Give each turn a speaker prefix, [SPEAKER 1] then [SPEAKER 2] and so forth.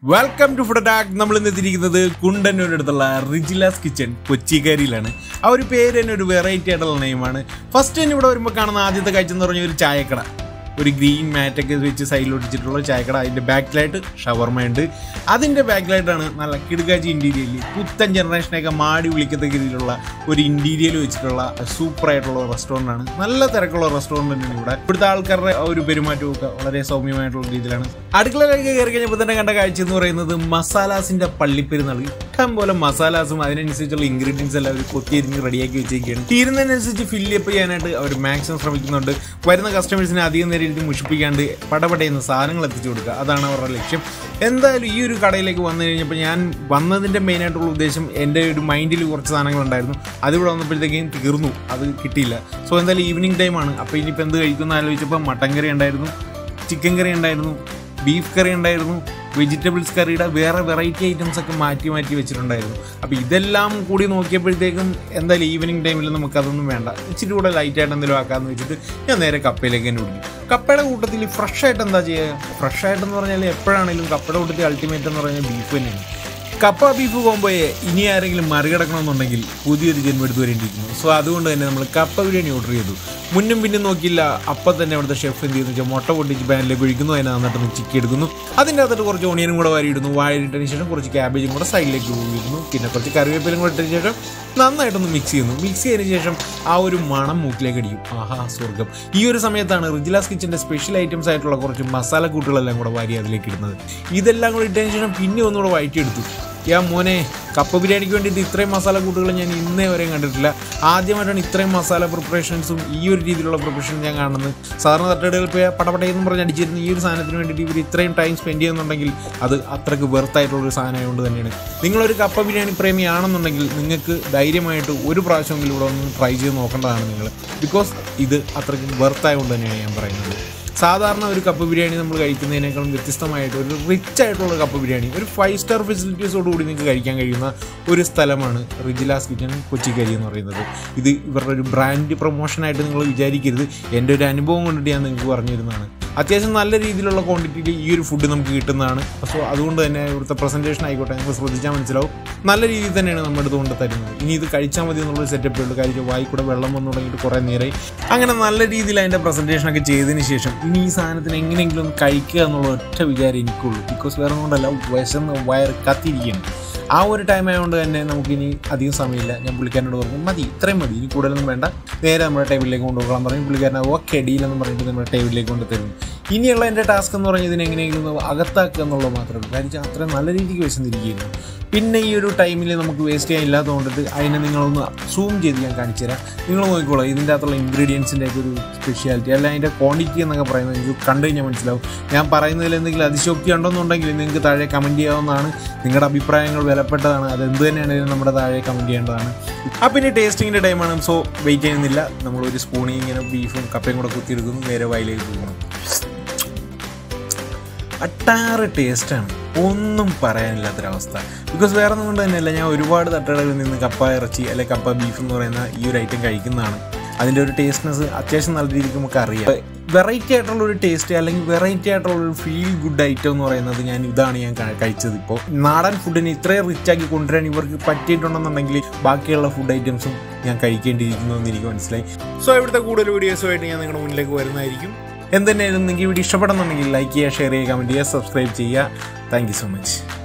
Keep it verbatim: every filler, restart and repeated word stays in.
[SPEAKER 1] Welcome to food attack. നമ്മൾ ഇന്ന് എത്തിയിരിക്കുന്നത് കുണ്ടന്നൂരിൻ്റെ അടുത്തുള്ള റിജിലാസ് കിച്ചൺ കൊച്ചിക്കാരിയിലാണ്. ആ ഒരു പേര് തന്നെ ഒരു വെറൈറ്റി ആയിട്ടുള്ള നെയിമാണ്. ഫസ്റ്റ് തന്നെ ഇവിടെ വരുമ്പോൾ കാണുന്ന ആദ്യത്തെ കാഴ്ച എന്ന് പറഞ്ഞാൽ ഒരു ചായക്കട, ഒരു ഗ്രീൻ മാറ്റൊക്കെ വെച്ച് സൈഡിൽ ഒട്ടിച്ചിട്ടുള്ള ചായക്കട. അതിൻ്റെ ബാക്കിലായിട്ട് ഷവർമ ഉണ്ട്. അതിൻ്റെ ബാക്കിലായിട്ടാണ് നല്ല കിടുകാച്ചി ഇൻറ്റീരിയലിൽ പുത്തൻ ജനറേഷനെയൊക്കെ മാടി വിളിക്കത്തക്ക രീതിയിലുള്ള ഒരു ഇൻറ്റീരിയൽ വെച്ചിട്ടുള്ള സൂപ്പറായിട്ടുള്ള റെസ്റ്റോറൻ്റ് ആണ്. നല്ല തിരക്കുള്ള റെസ്റ്റോറൻറ്റ് തന്നെയാണ് ഇവിടെ. ഇവിടുത്തെ ആൾക്കാരുടെ ഒരു പെരുമാറ്റവും ഒക്കെ വളരെ സൗമ്യമായിട്ടുള്ള രീതിയിലാണ്. അടുക്കളയിലേക്ക് കയറി കഴിഞ്ഞപ്പോൾ തന്നെ കണ്ട കാഴ്ച എന്ന് പറയുന്നത് മസാലാസിൻ്റെ പള്ളിപ്പെരുന്നാൾ. ഇഷ്ടം പോലെ മസാലാസും അതിനനുസരിച്ചുള്ള ഇൻഗ്രീഡിയൻസ് എല്ലാം അവർ കൊത്തിയരിഞ്ഞ് റെഡിയാക്കി വെച്ചേക്കാണ്. തീരുന്നതിനനുസരിച്ച് ഫില്ലപ്പ് ചെയ്യാനായിട്ട് അവർ മാക്സിമം ശ്രമിക്കുന്നുണ്ട്. വരുന്ന കസ്റ്റമേഴ്സിനെ അധികം നേരം ഇത് മുഷിപ്പിക്കാണ്ട് പടപടയുന്ന സാധനങ്ങൾ എത്തിച്ചു കൊടുക്കുക, അതാണ് അവരുടെ ലക്ഷ്യം. എന്തായാലും ഈ ഒരു കടയിലേക്ക് വന്നു കഴിഞ്ഞപ്പോൾ ഞാൻ വന്നതിൻ്റെ മെയിനായിട്ടുള്ള ഉദ്ദേശം എൻ്റെ ഒരു മൈൻഡിൽ കുറച്ച് സാധനങ്ങളുണ്ടായിരുന്നു. അതിവിടെ വന്നപ്പോഴത്തേക്കും തീർന്നു, അത് കിട്ടിയില്ല. സോ എന്തായാലും ഈവനിങ് ടൈമാണ്. അപ്പോൾ ഇനിയിപ്പോൾ എന്ത് കഴിക്കുമെന്ന് ആലോചിച്ചപ്പോൾ മട്ടൻ കറി ഉണ്ടായിരുന്നു, ചിക്കൻ കറി ഉണ്ടായിരുന്നു, ബീഫ് കറി ഉണ്ടായിരുന്നു, വെജിറ്റബിൾസ് കറിയുടെ വേറെ വെറൈറ്റി ഐറ്റംസ് ഒക്കെ മാറ്റി മാറ്റി വെച്ചിട്ടുണ്ടായിരുന്നു. അപ്പോൾ ഇതെല്ലാം കൂടി നോക്കിയപ്പോഴത്തേക്കും എന്തായാലും ഈവനിങ് ടൈമിൽ നമുക്കതൊന്നും വേണ്ട, ഇച്ചിരി കൂടെ ലൈറ്റായിട്ട് എന്തെങ്കിലും ആക്കാമെന്ന് വെച്ചിട്ട് ഞാൻ നേരെ കപ്പയിലേക്ക് തന്നെ വിളിക്കും. കപ്പയുടെ കൂട്ടത്തിൽ ഫ്രഷായിട്ട് എന്താ ചെയ്യുക? ഫ്രഷായിട്ടെന്ന് പറഞ്ഞാൽ എപ്പോഴാണെങ്കിലും കപ്പയുടെ കൂട്ടത്തിൽ അൾട്ടിമേറ്റ് എന്ന് പറഞ്ഞാൽ ബീഫ് തന്നെയാണ്. കപ്പ ബീഫ് കോമ്പോയെ ഇനി ആരെങ്കിലും മറികടക്കണമെന്നുണ്ടെങ്കിൽ പുതിയൊരു ജന്മം എടുത്തു വരേണ്ടിയിരിക്കുന്നു. സോ അതുകൊണ്ട് തന്നെ നമ്മൾ കപ്പ ബിരിയാണി ഓർഡർ ചെയ്തു. മുന്നും പിന്നും നോക്കിയില്ല. അപ്പം തന്നെ അവിടുത്തെ ഷെഫ് എന്ത് ചെയ്യുന്നു വെച്ചാൽ മുട്ട പൊട്ടിച്ച് പാനിലേക്ക് ഒഴിക്കുന്നു, അതിനെ നന്നായിട്ടൊന്ന് ചിക്കി എടുക്കുന്നു. അതിൻ്റെ അകത്തോട്ട് കുറച്ച് ഓണിയനും കൂടെ വാരിയിടുന്നു. വാരിയിട്ടതിന് ശേഷം കുറച്ച് ക്യാബേജും കൂടെ സൈഡിലേക്ക് ഒഴിക്കുന്നു. പിന്നെ കുറച്ച് കറിവേപ്പിലും കൂടെ ഇട്ടതിന് ശേഷം നന്നായിട്ടൊന്ന് മിക്സ് ചെയ്യുന്നു. മിക്സ് ചെയ്തതിന് ശേഷം ആ ഒരു മണം മൂക്കിലേക്ക് അടിക്കും. ആഹാ സ്വർഗം. ഈ ഒരു സമയത്താണ് റിജിലാസ് കിച്ചൻ്റെ സ്പെഷ്യൽ ഐറ്റംസ് ആയിട്ടുള്ള കുറച്ച് മസാല കൂട്ടുകളെല്ലാം കൂടെ വാരി അതിലേക്ക് ഇടുന്നത്. ഇതെല്ലാം കൂടെ ഇട്ടതിന് ശേഷം പിന്നെ ഒന്നുകൂടെ വഴറ്റിയെടുത്തു. യാ മോനെ, കപ്പ ബിരിയാണിക്ക് വേണ്ടിയിട്ട് ഇത്രയും മസാല കൂട്ടുകൾ ഞാൻ ഇന്നേ വരെയും കണ്ടിട്ടില്ല. ആദ്യമായിട്ടാണ് ഇത്രയും മസാല പ്രിപ്പറേഷൻസും ഈ ഒരു രീതിയിലുള്ള പ്രിപ്പറേഷൻ ഞാൻ കാണുന്നത്. സാധാരണ തട്ടുകടകളിൽ പോയി പടപടയെന്നും പറഞ്ഞ് അടിച്ചിരുന്ന ഈ ഒരു സാധനത്തിന് വേണ്ടിയിട്ട് ഇവർ ഇത്രയും ടൈം സ്പെൻഡ് ചെയ്യുന്നുണ്ടെങ്കിൽ അത് അത്രയ്ക്ക് വെർത്തായിട്ടുള്ളൊരു സാധനമായതുകൊണ്ട് തന്നെയാണ്. നിങ്ങളൊരു കപ്പ ബിരിയാണി പ്രേമിയാണെന്നുണ്ടെങ്കിൽ നിങ്ങൾക്ക് ധൈര്യമായിട്ട് ഒരു പ്രാവശ്യമെങ്കിലും ഇവിടെ ഒന്ന് ട്രൈ ചെയ്ത് നോക്കേണ്ടതാണ് നിങ്ങൾ. ബിക്കോസ് ഇത് അത്രയ്ക്ക് വെർത്തായതുകൊണ്ട് തന്നെയാണ് ഞാൻ പറയുന്നത്. സാധാരണ ഒരു കപ്പ ബിരിയാണി നമ്മൾ കഴിക്കുന്നതിനേക്കാളും വ്യത്യസ്തമായിട്ട് ഒരു റിച്ച് ആയിട്ടുള്ള കപ്പ ബിരിയാണി, ഒരു ഫൈവ് സ്റ്റാർ ഫെസിലിറ്റീസോടുകൂടി നിങ്ങൾക്ക് കഴിക്കാൻ കഴിയുന്ന ഒരു സ്ഥലമാണ് റിജിലാസ് കിച്ചൺ കൊച്ചിക്കരി എന്ന് പറയുന്നത്. ഇത് ഇവരുടെ ഒരു ബ്രാൻഡ് പ്രൊമോഷനായിട്ട് നിങ്ങൾ വിചാരിക്കരുത്. എൻ്റെ ഒരു അനുഭവം കൊണ്ടിട്ട് ഞാൻ നിങ്ങൾക്ക് പറഞ്ഞു തരുന്നതാണ്. അത്യാവശ്യം നല്ല രീതിയിലുള്ള ക്വാണ്ടിറ്റിയിൽ ഈ ഒരു ഫുഡ് നമുക്ക് കിട്ടുന്നതാണ്. സോ അതുകൊണ്ട് തന്നെ ഇവിടുത്തെ പ്രസൻറ്റേഷൻ ആയിക്കോട്ടെ നിങ്ങൾ ശ്രദ്ധിച്ചാൽ മനസ്സിലാവും, നല്ല രീതിയിൽ തന്നെയാണ് നമ്മുടെ അടുത്ത് കൊണ്ട് തരുന്നത്. ഇനി ഇത് കഴിച്ചാൽ മതി എന്നുള്ളൊരു സെറ്റപ്പേ ഉള്ളൂ. കഴിച്ച് വായിക്കൂടെ വെള്ളം വന്നു തുടങ്ങിയിട്ട് കുറേ നേരമായി. അങ്ങനെ നല്ല രീതിയിൽ അതിൻ്റെ പ്രസൻറ്റേഷനൊക്കെ ചെയ്തതിന് ശേഷം ഇനി ഈ സാധനത്തിന് എങ്ങനെയെങ്കിലും ഒന്ന് കഴിക്കുക എന്നുള്ള ഒറ്റ വിചാരം എനിക്കുള്ളൂ. ബിക്കോസ് വേറെ കൊണ്ടല്ല, വിശന്ന് വയർ കത്തിരിക്കുകയാണ്. ആ ഒരു ടൈം ആയതുകൊണ്ട് തന്നെ നമുക്കിനി അധികം സമയമില്ല. ഞാൻ പുള്ളിക്കാരനോട് പറഞ്ഞു മതി, ഇത്രയും മതി, ഇനി കൂടുതലൊന്നും വേണ്ട, നേരെ നമ്മുടെ ടേബിളിലേക്ക് കൊണ്ടുപോകാൻ പറഞ്ഞു. പുള്ളിക്കാരൻ ഓക്കെ ഡീലെന്ന് പറഞ്ഞിട്ട് നമ്മുടെ ടേബിളിലേക്ക് കൊണ്ട് തരുന്നു. ഇനിയുള്ള എൻ്റെ ടാസ്ക് എന്ന് പറഞ്ഞാൽ ഇതിനെ എങ്ങനെയെങ്കിലും അകത്താക്കുക എന്നുള്ളത് മാത്രമേ ഉള്ളൂ. കാര്യം അത്രയും നല്ല രീതിക്ക് വിശന്നിരിക്കുകയായിരുന്നു. പിന്നെ ഈ ഒരു ടൈമിൽ നമുക്ക് വേസ്റ്റ് ചെയ്യാൻ ഇല്ലാത്തതുകൊണ്ടിട്ട് അതിനെ നിങ്ങളൊന്ന് സൂം ചെയ്ത് ഞാൻ കാണിച്ചു തരാം. നിങ്ങൾ നോക്കിക്കോളാം ഇതിൻ്റെ അകത്തുള്ള ഇൻഗ്രീഡിയൻസിൻ്റെ ഒക്കെ ഒരു സ്പെഷ്യാലിറ്റി, അല്ല അതിൻ്റെ ക്വാണ്ടിറ്റി എന്നൊക്കെ പറയുന്നത് നിങ്ങൾക്ക് കണ്ടു കഴിഞ്ഞാൽ മനസ്സിലാവും. ഞാൻ പറയുന്നതിൽ എന്തെങ്കിലും അതിശോക്തി ഉണ്ടെന്നുണ്ടെങ്കിൽ നിങ്ങൾക്ക് താഴെ കമൻറ്റ് ചെയ്യാവുന്നതാണ്. നിങ്ങളുടെ അഭിപ്രായങ്ങൾ വിലപ്പെട്ടതാണ്. അതെന്ത് തന്നെയാണെങ്കിലും നമ്മുടെ താഴെ കമൻറ്റ് ചെയ്യേണ്ടതാണ്. അപ്പം ഇനി ടേസ്റ്റിങ്ങിൻ്റെ ടൈമാണ്. സോ വെയിറ്റ് ചെയ്യുന്നില്ല. നമ്മളൊരു സ്പൂണിൽ ഇങ്ങനെ ബീഫും കപ്പയും കൂടെ കുത്തിയെടുക്കുന്നു, നേരെ വായിലേക്ക് പോകുന്നു. അട്ടാറ് ടേസ്റ്റാണ്, ഒന്നും പറയാനില്ലാത്തൊരവസ്ഥ. ബിക്കോസ് വേറെ ഒന്നും കൊണ്ട് തന്നെയല്ല, ഞാൻ ഒരുപാട് തട്ടുകടകളിൽ നിന്ന് കപ്പ ഇറച്ചി അല്ലെങ്കിൽ കപ്പ ബീഫ് എന്ന് പറയുന്ന ഈ ഒരു ഐറ്റം കഴിക്കുന്നതാണ്. അതിൻ്റെ ഒരു ടേസ്റ്റ്നെസ് അത്യാവശ്യം നല്ല രീതിക്ക് നമുക്ക് അറിയാം. വെറൈറ്റി ആയിട്ടുള്ളൊരു ടേസ്റ്റ് അല്ലെങ്കിൽ വെറൈറ്റി ആയിട്ടുള്ളൊരു ഫീൽ ഗുഡ് ഐറ്റം എന്ന് പറയുന്നത് ഞാൻ ഇതാണ് ഞാൻ കഴിച്ചത്. ഇപ്പോൾ നാടൻ ഫുഡിനെ ഇത്രയും റിച്ചാക്കി കൊണ്ടുവരാൻ ഇവർക്ക് പറ്റിയിട്ടുണ്ടെന്നുണ്ടെങ്കിൽ ബാക്കിയുള്ള ഫുഡ് ഐറ്റംസും ഞാൻ കഴിക്കേണ്ടിയിരിക്കുന്നു എന്ന് എനിക്ക് മനസ്സിലായി. സോ ഇവിടുത്തെ കൂടുതൽ വീഡിയോസുമായിട്ട് ഞാൻ നിങ്ങളുടെ മുന്നിലേക്ക് വരുന്നതായിരിക്കും. എന്തെന്നായിരുന്നു നിങ്ങൾക്ക് വീഡിയോ ഇഷ്ടപ്പെടുന്നുണ്ടെങ്കിൽ ലൈക്ക് ചെയ്യുക, ഷെയർ ചെയ്യുക, കമൻറ്റ് ചെയ്യുക, സബ്സ്ക്രൈബ് ചെയ്യുക. Thank you so much.